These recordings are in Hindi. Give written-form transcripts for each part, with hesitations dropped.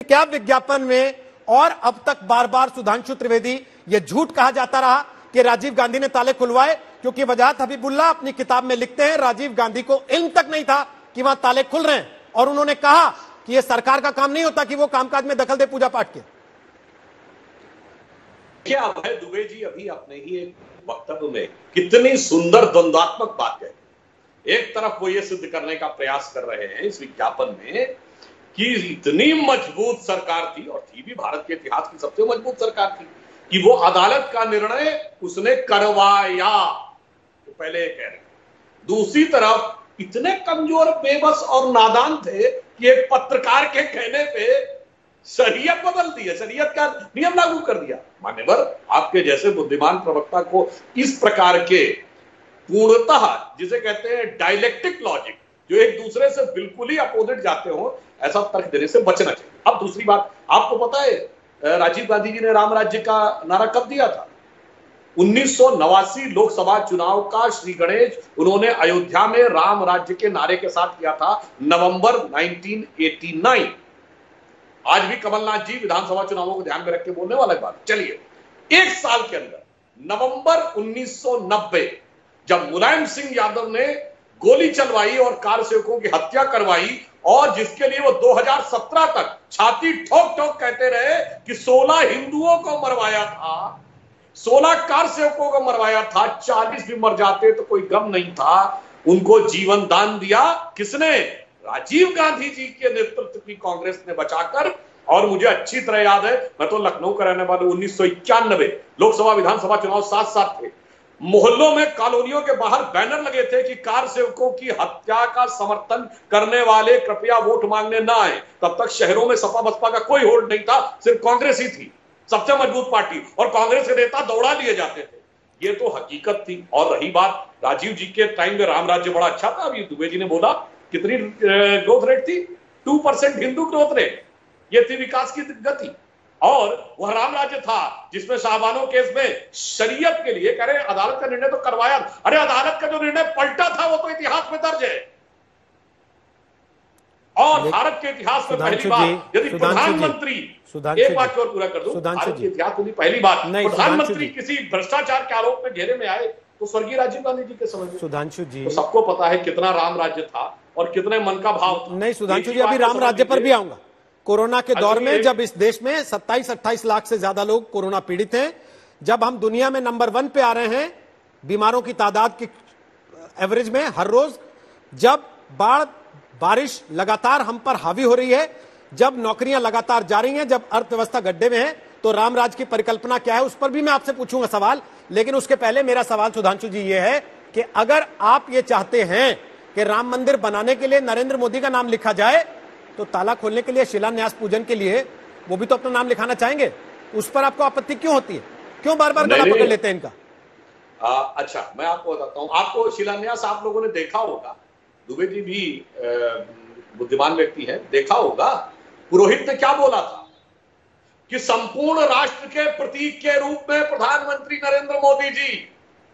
क्या विज्ञापन में और अब तक बार बार सुधांशु त्रिवेदी ये झूठ कहा जाता रहा कि राजीव गांधी ने ताले खुलवाए, क्योंकि वजाहत हबीबुल्लाह अपनी किताब में लिखते हैं राजीव गांधी को इल्म तक नहीं था कि वहां ताले खुल रहे हैं, और उन्होंने कहा कि यह सरकार का काम नहीं होता कि वो कामकाज में दखल दे पूजा पाठ के। क्या अभय दुबे जी अभी अपने ही एक वक्तव्य में कितनी सुंदर द्वंद्वात्मक बात है। एक तरफ वो ये सिद्ध करने का प्रयास कर रहे हैं इस विज्ञापन में कि इतनी मजबूत सरकार थी, और थी भी, भारत के इतिहास की सबसे मजबूत सरकार थी, कि वो अदालत का निर्णय उसने करवाया, तो पहले कह रहे। दूसरी तरफ इतने कमजोर, बेबस और नादान थे कि एक पत्रकार के कहने पे शरीयत बदल दी है, शरीयत का नियम लागू कर दिया। मान्यवर, आपके जैसे बुद्धिमान प्रवक्ता को इस प्रकार के पूर्णतः, जिसे कहते हैं डायलेक्टिक लॉजिक, जो एक दूसरे से बिल्कुल ही अपोजिट जाते हो, ऐसा तर्क देने से बचना चाहिए। अब दूसरी बात, आपको पता है राजीव गांधी जी ने राम राज्य का नारा कब दिया था? 1989 लोकसभा चुनाव का श्री गणेश उन्होंने अयोध्या में राम राज्य के नारे के साथ किया था, नवंबर 1989। आज भी कमलनाथ जी विधानसभा चुनावों को ध्यान में रख के बोलने वाला बात। चलिए, एक साल के अंदर नवंबर 1990 जब मुलायम सिंह यादव ने गोली चलवाई और कार सेवकों की हत्या करवाई, और जिसके लिए वो 2017 तक छाती ठोक ठोक कहते रहे कि 16 हिंदुओं को मरवाया था, 16 कार सेवकों को मरवाया था, 40 भी मर जाते तो कोई गम नहीं था, उनको जीवन दान दिया किसने? राजीव गांधी जी के नेतृत्व की कांग्रेस ने बचाकर। और मुझे अच्छी तरह याद है, मैं तो लखनऊ का रहने वाला, 1991 लोकसभा विधानसभा चुनाव साथ साथ थे। मोहल्लों में, कॉलोनियों के बाहर बैनर लगे थे कि कार सेवकों की हत्या का समर्थन करने वाले कृपया वोट मांगने ना आए। तब तक शहरों में सपा बसपा का कोई होल्ड नहीं था, सिर्फ कांग्रेस ही थी सबसे मजबूत पार्टी, और कांग्रेस के नेता दौड़ा लिए जाते थे। ये तो हकीकत थी। और रही बात राजीव जी के टाइम में राम राज्य बड़ा अच्छा था। अभी दुबे जी ने बोला कितनी ग्रोथ रेट थी? 2% हिंदू ग्रोथ रेट, ये थी विकास की गति। और वह राम राज्य था जिसमें शाहबानो केस में शरीयत के लिए कह रहे अदालत का निर्णय तो करवाया। अरे अदालत का जो निर्णय पलटा था वो तो इतिहास में दर्ज है, और भारत के इतिहास में पहली बार यदि प्रधानमंत्री, एक बात और पूरा कर दूं, भारत के इतिहास में पहली बार प्रधानमंत्री किसी भ्रष्टाचार के आरोप में घेरे में आए तो स्वर्गीय राजीव गांधी जी के समय में। सुधांशु जी, तो सबको पता है कितना राम राज्य था और कितने मन का भाव था। नहीं सुधांशु जी, अभी राम राज्य पर भी आऊंगा। कोरोना के दौर में जब इस देश में 27-28 लाख से ज्यादा लोग कोरोना पीड़ित हैं, जब हम दुनिया में नंबर 1 पे आ रहे हैं बीमारों की तादाद की एवरेज में हर रोज, जब बाढ़ बारिश लगातार हम पर हावी हो रही है, जब नौकरियां लगातार जा रही हैं, जब अर्थव्यवस्था गड्ढे में है, तो रामराज की परिकल्पना क्या है, उस पर भी मैं आपसे पूछूंगा सवाल। लेकिन उसके पहले मेरा सवाल सुधांशु जी ये है कि अगर आप ये चाहते हैं कि राम मंदिर बनाने के लिए नरेंद्र मोदी का नाम लिखा जाए, तो ताला खोलने के लिए, शिलान्यास पूजन के लिए वो भी तो अपना नाम लिखाना चाहेंगे। उस पर आपको आपत्ति क्यों होती है? क्यों बार बार गला पकड़ लेते हैं इनका? अच्छा, मैं आपको बताता हूं। आपको शिलान्यास आप लोगों ने देखा होगा, दुबे जी भी बुद्धिमान व्यक्ति है, देखा होगा पुरोहित ने क्या बोला था कि संपूर्ण राष्ट्र के प्रतीक के रूप में प्रधानमंत्री नरेंद्र मोदी जी,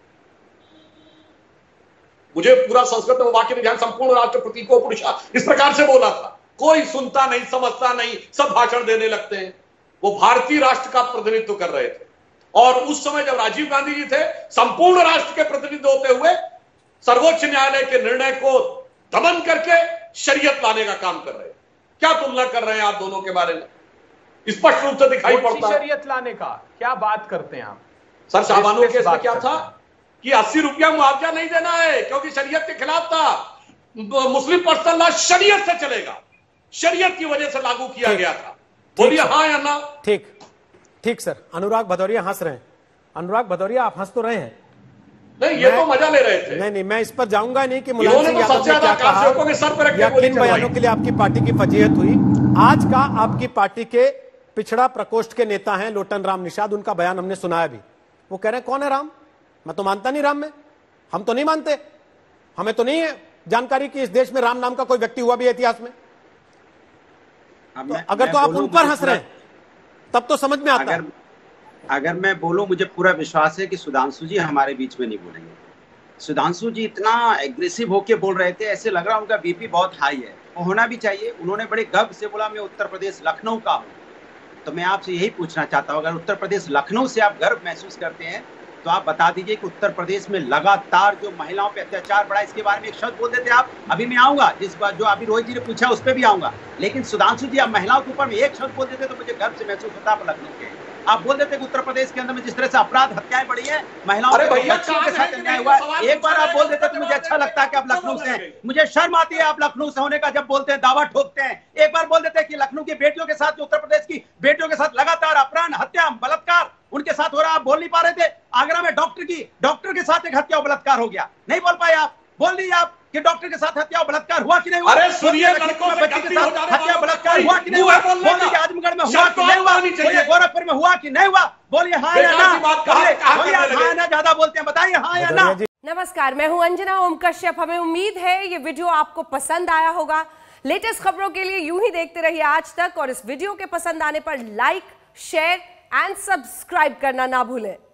मुझे पूरा संस्कृत में वाक्य में ध्यान, संपूर्ण राष्ट्र प्रतीको पुरुषा, इस प्रकार से बोला था। कोई सुनता नहीं, समझता नहीं, सब भाषण देने लगते हैं। वो भारतीय राष्ट्र का प्रतिनिधित्व कर रहे थे, और उस समय जब राजीव गांधी जी थे, संपूर्ण राष्ट्र के प्रतिनिधि होते हुए सर्वोच्च न्यायालय के निर्णय को दमन करके शरीयत लाने का काम कर रहे हैं। क्या तुलना कर रहे हैं आप दोनों के बारे में? स्पष्ट रूप से दिखाई पड़ता है। शरीयत लाने का क्या बात करते हैं आप? सर, शाहबानो केस में क्या था कि 80 रुपया मुआवजा नहीं देना है क्योंकि शरीयत के खिलाफ था। मुस्लिम पर्सनल लॉ शरीयत से चलेगा, शरीयत की वजह से लागू किया गया था। बोलिए हाँ या ना? ठीक ठीक सर। अनुराग भदौरिया हंस रहे हैं। अनुराग भदौरिया, आप हंस तो रहे हैं? नहीं, ये तो मजा ले रहे थे। नहीं, मैं इस पर जाऊंगा नहीं कि मुलायम सिंह यादव ने क्या कहा या किन बयानों के लिए आपकी पार्टी की फजीहत हुई। आज का आपकी पार्टी के पिछड़ा प्रकोष्ठ के नेता हैं लोटन राम निषाद, उनका बयान हमने सुनाया भी। वो कह रहे हैं कौन है राम? मैं तो मानता नहीं राम में, हम तो नहीं मानते, हमें तो नहीं है जानकारी कि इस देश में राम नाम का कोई व्यक्ति हुआ भी इतिहास में। तो अगर तो आप उन पर हंस रहे हैं तब तो समझ में आता है। अगर मैं बोलूं, मुझे पूरा विश्वास है कि सुधांशु जी हमारे बीच में नहीं बोलेंगे। सुधांशु जी इतना एग्रेसिव होके बोल रहे थे, ऐसे लग रहा उनका बीपी बहुत हाई है। होना भी चाहिए। उन्होंने बड़े गर्व से बोला मैं उत्तर प्रदेश लखनऊ का हूं। तो मैं आपसे यही पूछना चाहता हूं, अगर उत्तर प्रदेश लखनऊ से आप गर्व महसूस करते हैं तो आप बता दीजिए कि उत्तर प्रदेश में लगातार जो महिलाओं पे अत्याचार बढ़ा, इसके बारे में एक शब्द बोल देते आप। अभी मैं आऊंगा, जिस बात जो अभी रोहित जी ने पूछा उस पर भी आऊंगा, लेकिन सुधांशु जी आप महिलाओं के ऊपर में एक शब्द बोल देते तो मुझे गर्व से महसूस होता आप लखनऊ के। आप बोल देते कि उत्तर प्रदेश के अंदर में जिस तरह से अपराध हत्याएं बढ़ी हैं, महिलाओं के बच्चों के साथ अन्याय हुआ, एक बार आप बोल देते तो मुझे अच्छा लगता है कि आप लखनऊ से हैं। मुझे शर्म आती है आप लखनऊ से होने का, जब बोलते हैं दावा ठोकते हैं। एक बार बोल देते हैं कि लखनऊ की बेटियों के साथ, उत्तर प्रदेश की बेटियों के साथ लगातार अपराध, हत्या, बलात्कार उनके साथ हो रहा, आप बोल नहीं पा रहे थे। आगरा में डॉक्टर के साथ एक हत्या और बलात्कार हो गया, नहीं बोल पाए आप। बोल दी आप कि डॉक्टर के साथ हत्या और बलात्कार हुआ कि नहीं हुआ? अरे सुनिए, लड़कों से बच्ची के साथ हत्या बलात्कार हुआ कि नहीं हुआ? बोलिए आजमगढ़ में हुआ कि नहीं हुआ? बोलिए गोरखपुर में हुआ कि नहीं हुआ? बोलिए हाँ या ना? बोलिए हाँ ना, ज्यादा बोलते हैं, बताइए हाँ या ना। नमस्कार, मैं हूं अंजना ओम कश्यप। हमें उम्मीद है ये वीडियो आपको पसंद आया होगा। लेटेस्ट खबरों के लिए यूं ही देखते रहिए आज तक, और इस वीडियो के पसंद आने पर लाइक, शेयर एंड सब्सक्राइब करना ना भूलें।